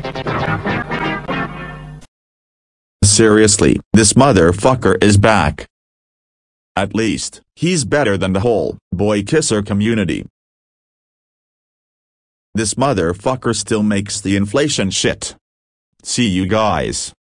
Seriously, this motherfucker is back. At least, he's better than the whole boy kisser community. This motherfucker still makes the inflation shit. See you guys.